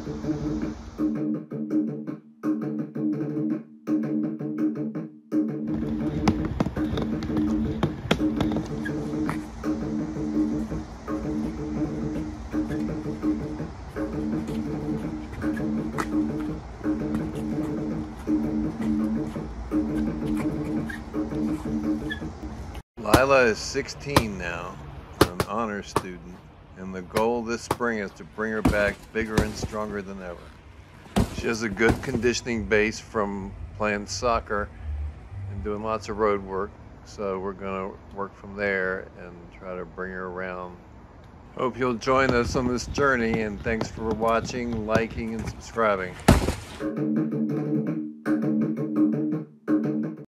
Laila is 16 now, an honors student, and the goal this spring is to bring her back bigger and stronger than ever. She has a good conditioning base from playing soccer and doing lots of road work, so we're going to work from there and try to bring her around. Hope you'll join us on this journey, and thanks for watching, liking, and subscribing.